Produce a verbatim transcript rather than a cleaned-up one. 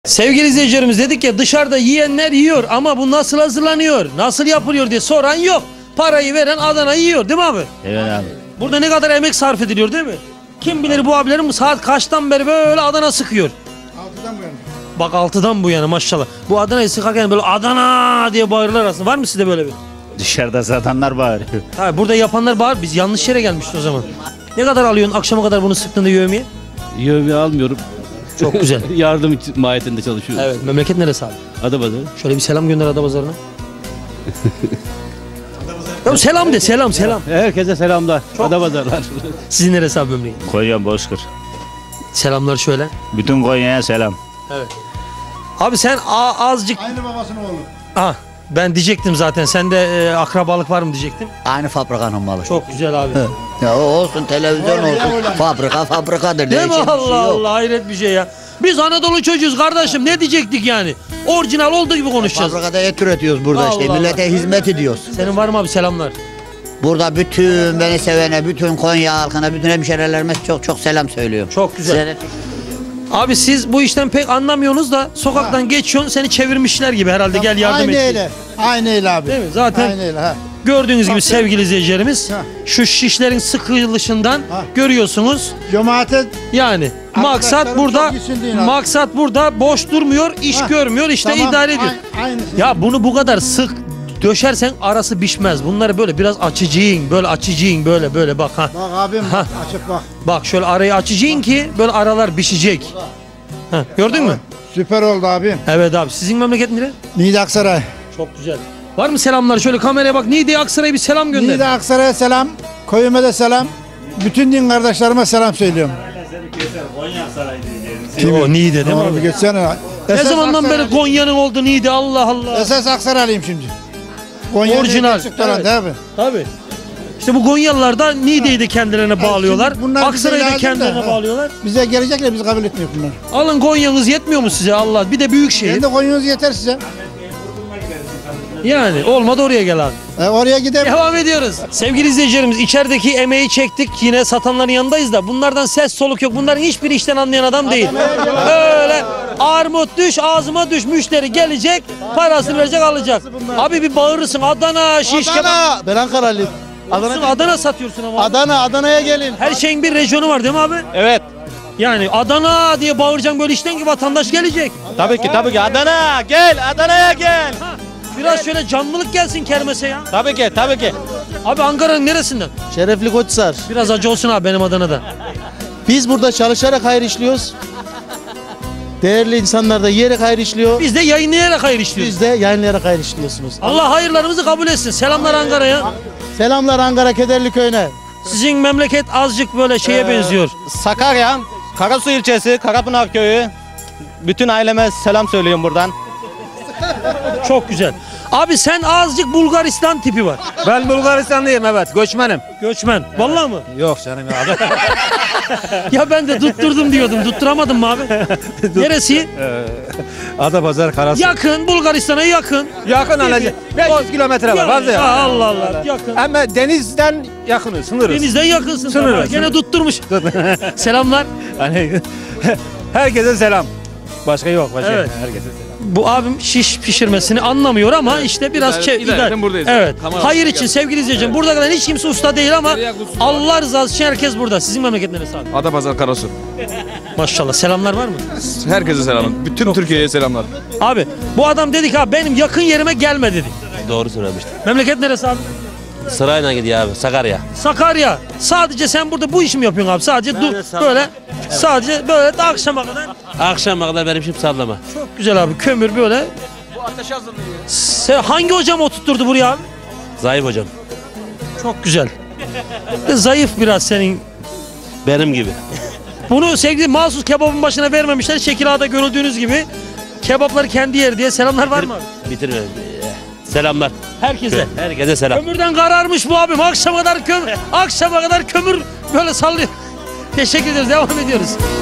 Sevgili izleyicilerimiz, dedik ya dışarıda yiyenler yiyor ama bu nasıl hazırlanıyor, nasıl yapılıyor diye soran yok. Parayı veren Adana'yı yiyor değil mi abi? Evet abi. Burada ne kadar emek sarf ediliyor değil mi? Kim bilir bu abilerin bu saat kaçtan beri böyle Adana sıkıyor. altıdan bu yana. Bak altıdan bu yana maşallah. Bu Adana'yı sıkarken böyle Adana diye bağırırlar aslında. Var mı sizde böyle bir? Dışarıda satanlar bağırıyor. Ha, burada yapanlar bağır. Biz yanlış yere gelmişiz o zaman. Ne kadar alıyorsun akşama kadar bunu sıktığında yövmeye? Yövme almıyorum. Çok güzel. Yardım için mahiyetinde çalışıyorum. Evet. Memleket neresi abi? Adapazarı. Şöyle bir selam gönder Adapazarı'na. Ya selam de, selam selam. Herkese selamlar. Adapazarılar. Sizin neresi abi memleket? Konya Bozkır. Selamlar şöyle. Bütün Konya'ya selam. Evet. Abi sen a- azıcık... Aynı babasının oğlu. Ah, ben diyecektim zaten. Sende e, akrabalık var mı diyecektim. Aynı fabrikanın malı. Çok güzel abi. Ya o olsun, televizyon olsun. Fabrika fabrikadır. Değil mi? Değişen bir şey Allah yok. Allah, hayret bir şey ya. Biz Anadolu çocuğuz kardeşim, ne diyecektik yani? Orijinal olduğu gibi konuşacağız. Fabrikada et üretiyoruz burada işte. Allah Millete Allah. hizmet ediyoruz. Senin var mı abi selamlar? Burada bütün beni sevene, bütün Konya halkına, bütün hemşerilerime çok çok selam söylüyorum. Çok güzel. Size de- Abi siz bu işten pek anlamıyorsunuz da sokaktan geçiyorsun, seni çevirmişler gibi herhalde, gel yardım Aynı et. öyle. Aynı öyle abi. Değil mi? Zaten Aynı öyle ha. gördüğünüz gibi Bak, sevgili izleyicilerimiz, Ha. şu şişlerin sıkılışından Ha. görüyorsunuz. Cemaate Yani maksat Arkadaşlarım burada, çok iyisin deyin abi. maksat burada boş durmuyor, iş Ha. görmüyor, işte Tamam, idare ediyor. ay- aynısı. Ya bunu bu kadar sık döşersen arası pişmez. Bunları böyle biraz açıcıyın, böyle açıcıyın, böyle böyle bak ha. Bak abim Ha. açık bak. Bak şöyle arayı açıcıyın ki böyle aralar pişecek. Ha, gördün mü? Süper oldu abim. Evet abi, sizin memleket nere? Niğde Aksaray. Çok güzel. Var mı selamlar? Şöyle kameraya bak. Niğde Aksaray'a bir selam gönder. Niğde Aksaray'a selam. Koyuma da selam. Bütün din kardeşlerime selam söylüyorum. O Niğde değil mi? Abi abi? geçsene. Ne Esas zamandan beri Aksaray- Konya'nın oldu Niğde, Allah Allah. Esas Aksaraylıyım şimdi. Konya'nın Orijinal, gerçek falan, evet. değil mi? Tabii. İşte bu Konyalılar da Niğde'yi de kendilerine bağlıyorlar. şimdi bunlar bize Aksaray'ı da lazım kendilerine da, ha. bağlıyorlar. Bize gelecekler, biz kabul etmiyoruz bunlar. Alın Konya'nız yetmiyor mu size Allah? Bir de büyük şehir. Kendi Konya'nız yeter size. Yani olmadı oraya gel abi. E, oraya gidelim. Devam ediyoruz. Sevgili izleyicilerimiz, içerideki emeği çektik. Yine satanların yanındayız da bunlardan ses soluk yok. Bunların hiçbir işten anlayan adam değil. Böyle armut düş ağzıma düş, müşteri gelecek, parasını verecek, alacak. Abi bir bağırırsın Adana şiş kebap. Adana. Ben Ankaralıyım. Adana, Adana satıyorsun ama. Adana, Adana'ya gelin. Her şeyin bir rejyonu var değil mi abi? Evet. Yani Adana diye bağıracaksın böyle işten ki vatandaş gelecek. Tabii ki tabii ki. Adana gel. Adana'ya gel. Ha, biraz şöyle canlılık gelsin kermese ya. Tabii ki tabii ki. Abi Ankara'nın neresinden? Şerefli Koçhisar. Biraz acı olsun abi benim Adana'da. Biz burada çalışarak hayır işliyoruz. Değerli insanlar da yiyerek hayır işliyor. Biz de yayınlayarak hayır işliyoruz. Biz de yayınlayarak hayır işliyorsunuz. Allah hayırlarımızı kabul etsin. Selamlar Ankara'ya. Selamlar Ankara Kederli Köyü'ne. Sizin memleket azıcık böyle şeye benziyor. Sakarya, Karasu ilçesi, Karapınar köyü. Bütün aileme selam söylüyorum buradan. Çok güzel. Abi sen azıcık Bulgaristan tipi var. Ben Bulgaristanlıyım, evet, göçmenim. Göçmen. Vallahi mı? Yok canım ya. Ya ben de tutturdum diyordum. Tutturamadım mı abi? Neresi? Adapazarı Karasu. Yakın. Bulgaristan'a yakın. Yakın alacak. beş yüz kilometre var, fazla ya. Allah Allah. Yakın. Ama denizden yakınız, sınırız. Denizden yakınsın. Sınırı, Tamam. Gene sınırı. tutturmuş. Selamlar. Hani herkese selam. Başka yok, başka. Evet. Herkese selam. Bu abim şiş pişirmesini anlamıyor ama işte biraz İdare- çe- idareten idare- buradayız. Evet. Kamera Hayır arkası için geldi. sevgili izleyicilerim. Burada kalan hiç kimse usta değil ama Nereye kusuyor? Allah rızası için herkes burada. Sizin memleket neresi abi? Adapazarı Karasu. Maşallah. Selamlar var mı? Herkese selam. Bütün Türkiye'ye selamlar. Abi bu adam dedi ki abi benim yakın yerime gelme dedi. Doğru söylemiştin. Memleket neresi abi? Sırayla gidiyor abi. Sakarya. Sakarya. Sadece sen burada bu işi mi yapıyorsun abi? Sadece du- de sağ- böyle sadece böyle de akşama kadar. Akşama kadar benim işim sallama. Çok güzel abi, kömür böyle. Bu ateş hazırlıyor. Sen hangi hocam oturtturdu buraya abi? Zayıf hocam. Çok güzel. E, Zayıf biraz senin. Benim gibi. Bunu sevgili mahsus kebabın başına vermemişler. Şekil Ağa'da görüldüğünüz gibi. Kebapları kendi yer diye selamlar var mı abi? Bitirme. Selamlar. Herkese. Herkese selam. Kömürden kararmış bu abim. Akşama kadar kömür, akşama kadar kömür böyle sallıyor. Teşekkür ederiz. Devam ediyoruz.